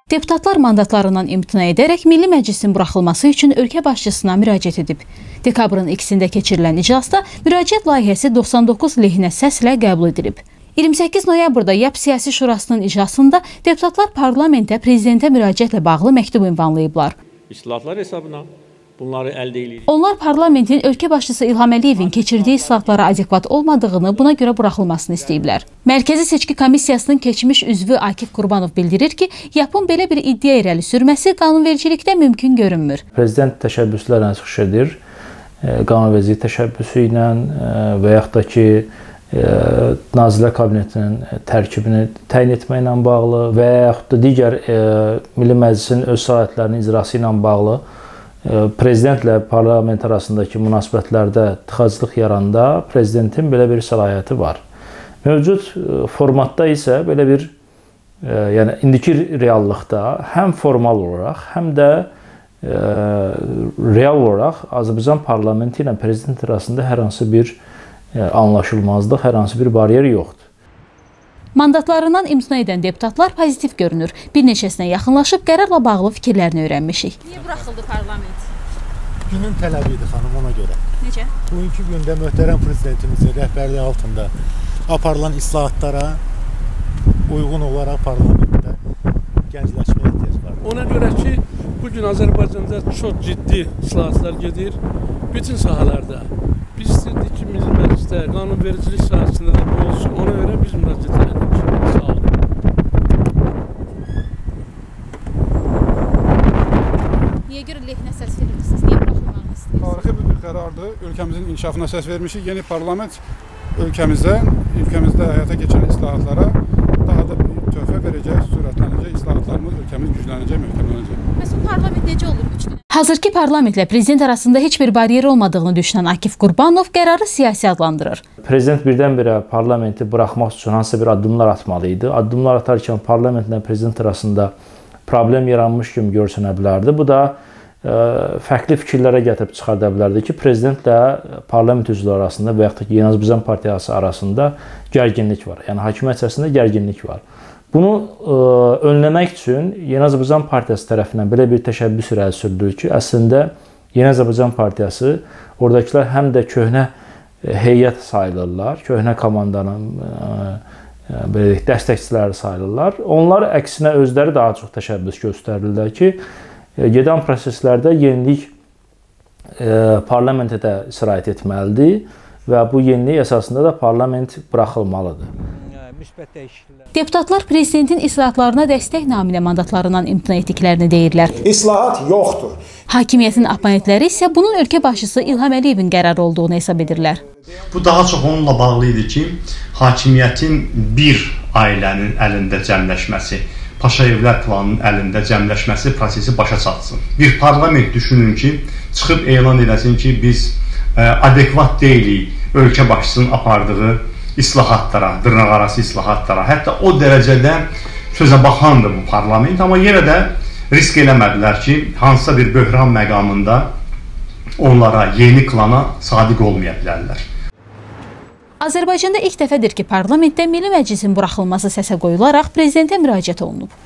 Deputatlar mandatlarından imtina edərək Milli Məclisin buraxılması üçün ölkə başçısına müraciət edib. Dekabrın 2-də keçirilən iclasda müraciət layihəsi 99 lehinə səslə qəbul edilib. 28 noyabrda YAP Siyasi Şurasının iclasında deputatlar parlamentə prezidentə müraciətlə bağlı məktub ünvanlayıblar. İslahatlar hesabına bunları əldə edilir. Onlar parlamentin ölkə başçısı İlham Əliyevin keçirdiyi islahatlara adekvat olmadığını, buna görə buraxılmasını istəyiblər. Mərkəzi Seçki Komissiyasının keçmiş üzvü Akif Qurbanov bildirir ki, YAP-ın belə bir iddia irəli sürməsi qanunvericilikdə mümkün görünmür. Prezident təşəbbüslərlə çıxış edir, qanunvericilik təşəbbüsü ilə və yaxud da ki, Nazirlər Kabinetinin tərkibini təyin etməklə bağlı və yaxud da digər Milli Məclisin öz səlahiyyətlərinin icrası ilə bağlı prezidentlə parlament arasındakı münasibətlərdə tıxaclıq yaranda prezidentin belə bir səlahiyyəti var. Mövcud formatda isə belə bir, yəni indiki reallıqda həm formal olaraq, həm də real olaraq Azərbaycan parlamenti ilə prezident arasında hər hansı bir anlaşılmazlıq, hər hansı bir bariyer yoxdur. Mandatlarından imtina edən deputatlar pozitiv görünür. Bir neçəsinə yaxınlaşıb qərarla bağlı fikirlərini öyrənmişik. Niyə buraxıldı parlament? Günün tələbi idi xanım, ona görə. Necə? Bugünkü gündə möhtərəm prezidentimizin rəhbərliyi altında aparılan islahatlara uyğun olaraq parlamentdə gəncləşməyə ehtiyac var. Ona görə ki, bugün Azərbaycanda çox ciddi islahatlar gedir. Bütün sahalarda. Biz istəyirdik ki, Milli Məclisdə, qanunvericilik sahəsində də bu olsun. Ona görə biz müraciət edirik. Sağ olun. Niyə görə lehinə səs verirsiniz? Niyə buraxılmağını istəyirsiniz? Tarixi bir qərardır. Ölkəmizin inkişafına səs vermişik. Yeni parlament ölkəmizdə həyata keçirilən islahatlara daha da bir töhfə verəcək, sürətlənəcək, islahatlarımız ölkəmiz güclənəcək, möhkəmlənəcək. Məsələn, parlament necə olur 3 gün? Hazırki parlamentlə prezident arasında heç bir bariyer olmadığını düşünən Akif Qurbanov qərarı siyasi adlandırır. Prezident birdən-birə parlamenti buraxmaq üçün hansısa bir addımlar atmalı idi. Addımlar atarkən parlamentlə prezident arasında problem yaranmış kimi görsənə bilərdi. Bu da fərqli fikirlərə gətirib çıxarda bilərdi ki, prezidentlə parlament üzvləri arasında və yaxud da ki, Yeni Azərbaycan Partiyası arasında gərginlik var. Yəni hakimiyyət içərisində gərginlik var. Bunu önləmək üçün Yeni Azərbaycan Partiyası tərəfindən belə bir təşəbbüs irəli sürülür ki, əslində Yeni Azərbaycan Partiyası oradakılar həm də köhnə heyət sayılırlar, köhnə komandanın dəstəkçiləri sayılırlar. Onlar əksinə özləri daha çox təşəbbüs göstərirlər ki, gedən proseslərdə yenilik parlamentə də sirayət etməlidir və bu yenilik əsasında da parlament buraxılmalıdır. Deputatlar prezidentin islahatlarına dəstək naminə mandatlarından imtina etdiklərini deyirlər. İslahat yoxdur. Hakimiyyətin oponentləri isə bunun ölkə başçısı İlham Əliyevin qərarı olduğunu hesab edirlər. Bu daha çox onunla bağlı idi ki, hakimiyyətin bir ailənin əlində cəmləşməsi, Paşayevlər planının əlində cəmləşməsi prosesi başa çatsın. Bir parlament düşünün ki, çıxıb elan edəsin ki, biz adekvat deyilik ölkə başçısının apardığı islahatlara, dırnaqarası islahatlara, hətta o dərəcədə sözə baxandır bu parlament, amma yenə də risk eləmədilər ki, hansısa bir böhran məqamında onlara, yeni klana sadiq olmaya bilərlər. Azərbaycanda ilk dəfədir ki, parlamentdə Milli Məclisin buraxılması səsə qoyularaq prezidentə müraciət olunub.